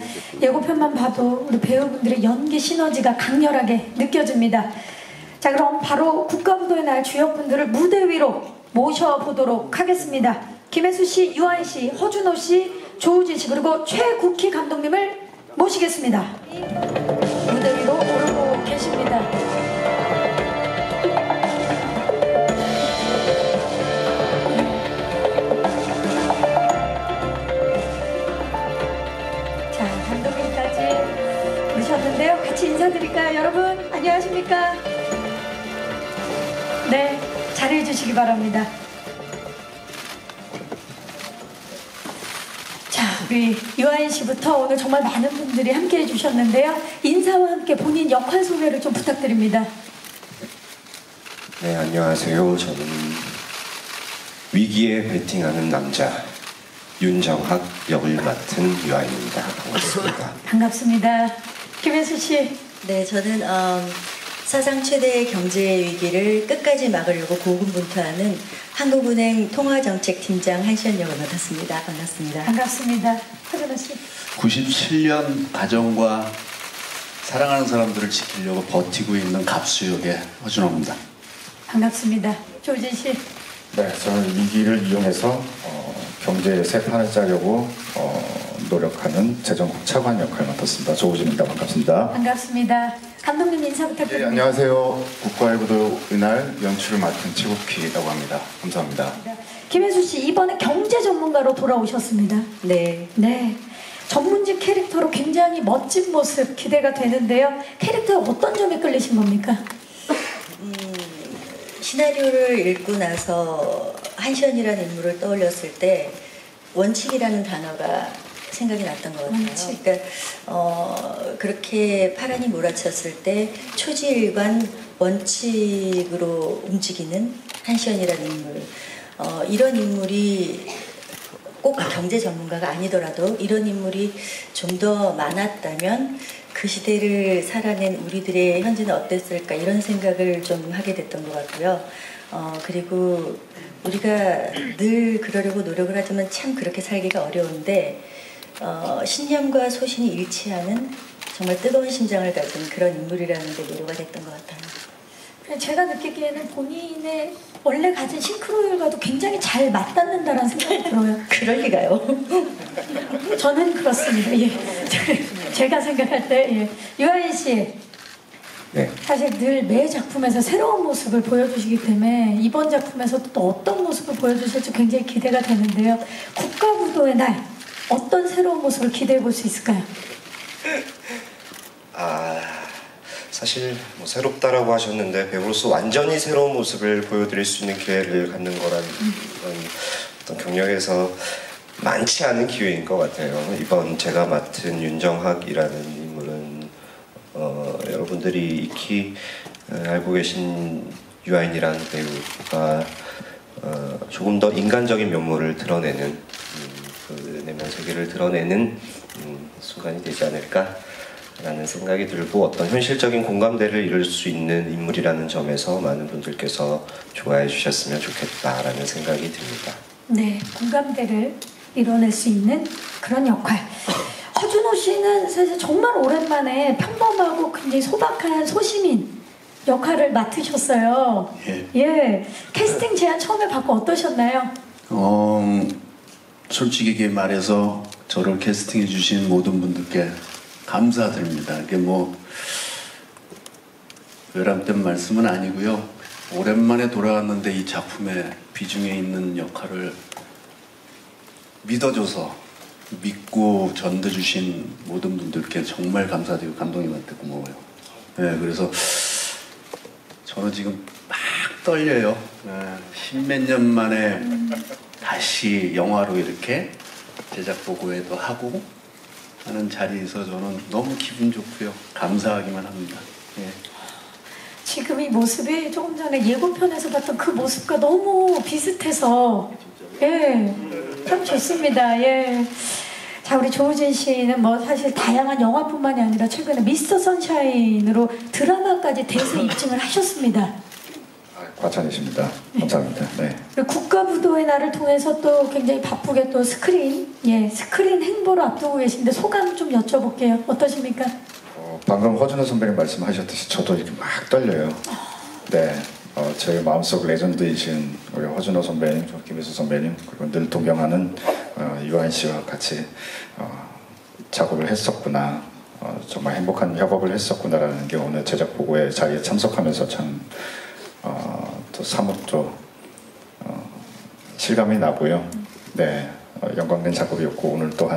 예고편만 봐도 우리 배우분들의 연기 시너지가 강렬하게 느껴집니다. 자, 그럼 바로 국가부도의 날 주역분들을 무대 위로 모셔보도록 하겠습니다. 김혜수 씨, 유아인 씨, 허준호 씨, 조우진 씨, 그리고 최국희 감독님을 모시겠습니다. 무대 위로 오르고 계십니다. 자, 감독님까지 오셨는데요. 같이 인사드릴까요, 여러분? 안녕하십니까? 네, 자리해 주시기 바랍니다. 자, 우리 유아인 씨부터 오늘 정말 많은 분들이 함께 해주셨는데요. 인사와 함께 본인 역할 소개를 좀 부탁드립니다. 네, 안녕하세요. 저는 위기에 베팅하는 남자 윤정학 역을 맡은 유아인입니다. 반갑습니다. 반갑습니다. 김혜수 씨. 네, 저는 사상 최대의 경제 위기를 끝까지 막으려고 고군분투하는 한국은행 통화정책팀장 한시연 역을 맡았습니다. 반갑습니다. 반갑습니다. 허준호 씨. 97년 가정과 사랑하는 사람들을 지키려고 버티고 있는 갑수 역의 허준호입니다. 반갑습니다. 조우진 씨. 네, 저는 위기를 이용해서 경제의 새 판을 짜려고 노력하는 재정국 차관 역할을 맡았습니다. 조우진입니다. 반갑습니다. 반갑습니다. 감독님 인사 부탁드립니다. 네, 안녕하세요. 국가외부도의 날 연출을 맡은 최국희라고 합니다. 감사합니다. 김혜수 씨, 이번에 경제 전문가로 돌아오셨습니다. 네. 네. 전문직 캐릭터로 굉장히 멋진 모습 기대가 되는데요. 캐릭터의 어떤 점이 끌리신 겁니까? 시나리오를 읽고 나서 한시연이라는 인물을 떠올렸을 때 원칙이라는 단어가 생각이 났던 것 같아요. 원칙. 그러니까 그렇게 파란이 몰아쳤을 때 초지일관 원칙으로 움직이는 한시연이라는 인물. 이런 인물이 꼭 경제 전문가가 아니더라도 이런 인물이 좀 더 많았다면 그 시대를 살아낸 우리들의 현재는 어땠을까 이런 생각을 좀 하게 됐던 것 같고요. 그리고 우리가 늘 그러려고 노력을 하지만 참 그렇게 살기가 어려운데 신념과 소신이 일치하는 정말 뜨거운 심장을 가진 그런 인물이라는 데 위로가 됐던 것 같아요. 제가 느끼기에는 본인의 원래 가진 싱크로율과도 굉장히 잘 맞닿는다는 생각이 들어요. 그럴 리가요. 저는 그렇습니다. 예. 제가 생각할 때 예. 유아인 씨. 네. 사실 늘 매 작품에서 새로운 모습을 보여주시기 때문에 이번 작품에서도 또 어떤 모습을 보여주실지 굉장히 기대가 되는데요. 국가부도의 날 어떤 새로운 모습을 기대해 볼 수 있을까요? 사실 뭐 새롭다라고 하셨는데 배우로서 완전히 새로운 모습을 보여드릴 수 있는 기회를 갖는 거란 어떤 경력에서 많지 않은 기회인 것 같아요. 이번 제가 맡은 윤정학이라는 인물은 여러분들이 익히 알고 계신 유아인이라는 배우가 조금 더 인간적인 면모를 드러내는 그 내면 세계를 드러내는 순간이 되지 않을까 라는 생각이 들고 어떤 현실적인 공감대를 이룰 수 있는 인물이라는 점에서 많은 분들께서 좋아해 주셨으면 좋겠다라는 생각이 듭니다. 네, 공감대를 이뤄낼 수 있는 그런 역할. 허준호 씨는 사실 정말 오랜만에 평범하고 굉장히 소박한 소시민 역할을 맡으셨어요. 예. 캐스팅 제안 처음에 받고 어떠셨나요? 솔직히 말해서 저를 캐스팅해 주신 모든 분들께 감사드립니다. 이게 뭐 외람된 말씀은 아니고요. 오랜만에 돌아왔는데 이 작품의 비중에 있는 역할을 믿어줘서 믿고 전해주신 모든 분들께 정말 감사드리고 감독님한테 고마워요. 네, 그래서 저는 지금 막 떨려요. 십몇 년 만에 다시 영화로 이렇게 제작 보고회도 하고 하는 자리에서 저는 너무 기분 좋고요. 감사하기만 합니다. 예. 지금 이 모습이 조금 전에 예고편에서 봤던 그 모습과 너무 비슷해서 예, 참 좋습니다. 예. 자, 우리 조우진 씨는 뭐 사실 다양한 영화뿐만이 아니라 최근에 미스터 선샤인으로 드라마까지 대세 입증을 하셨습니다. 과찬이십니다. 감사합니다. 네. 그리고 국가부도의 날을 통해서 또 굉장히 바쁘게 또 스크린 행보를 앞두고 계신데 소감 좀 여쭤볼게요. 어떠십니까? 방금 허준호 선배님 말씀하셨듯이 저도 이렇게 막 떨려요. 네. 제 마음속 레전드이신 우리 허준호 선배님, 김혜수 선배님, 그리고 늘 동경하는 유한 씨와 같이 작업을 했었구나. 정말 행복한 협업을 했었구나라는 게 오늘 제작 보고회 자리에 참석하면서 참 또 사뭇 또 실감이 나고요. 네, 영광된 작업이었고 오늘 또한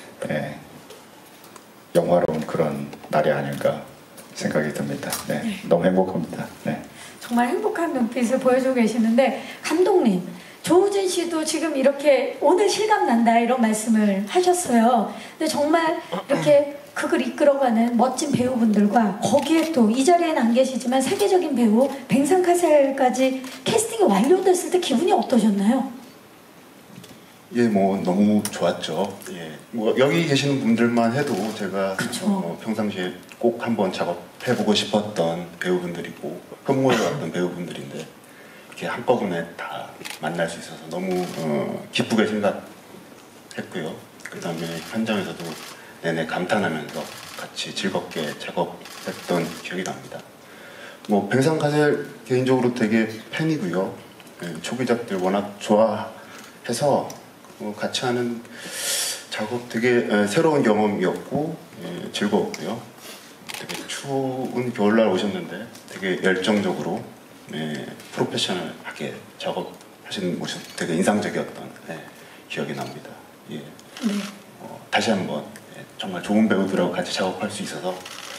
영화로운 그런 날이 아닐까 생각이 듭니다. 네, 너무 행복합니다. 네. 정말 행복한 눈빛을 보여주고 계시는데 감독님, 조우진 씨도 지금 이렇게 오늘 실감 난다 이런 말씀을 하셨어요. 근데 정말 이렇게 극을 이끌어가는 멋진 배우분들과 거기에 또 이 자리에는 안 계시지만 세계적인 배우 뱅상카셀까지 캐스팅이 완료됐을 때 기분이 어떠셨나요? 예, 뭐 너무 좋았죠. 예, 뭐 여기 계시는 분들만 해도 제가 평상시에 꼭 한번 작업해보고 싶었던 배우분들이고 흠모해왔던 배우분들인데 이렇게 한꺼번에 다 만날 수 있어서 너무 기쁘게 생각했고요. 그 다음에 현장에서도 내내 감탄하면서 같이 즐겁게 작업했던 기억이 납니다. 뭐 뱅상카셀 개인적으로 되게 팬이고요. 예, 초기작들 워낙 좋아해서 같이 하는 작업 되게 새로운 경험이었고 즐거웠고요. 되게 추운 겨울날 오셨는데 되게 열정적으로 프로페셔널하게 작업하시는 모습 되게 인상적이었던 기억이 납니다. 예. 다시 한번 정말 좋은 배우들하고 같이 작업할 수 있어서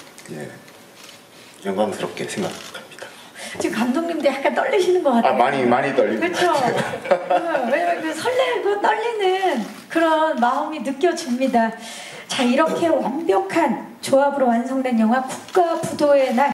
영광스럽게 생각합니다. 지금 감독님도 약간 떨리시는 것 같아요. 많이 떨립니다. 그렇죠. 왜냐면 설레고 떨리는 그런 마음이 느껴집니다. 자, 이렇게 완벽한 조합으로 완성된 영화 국가부도의 날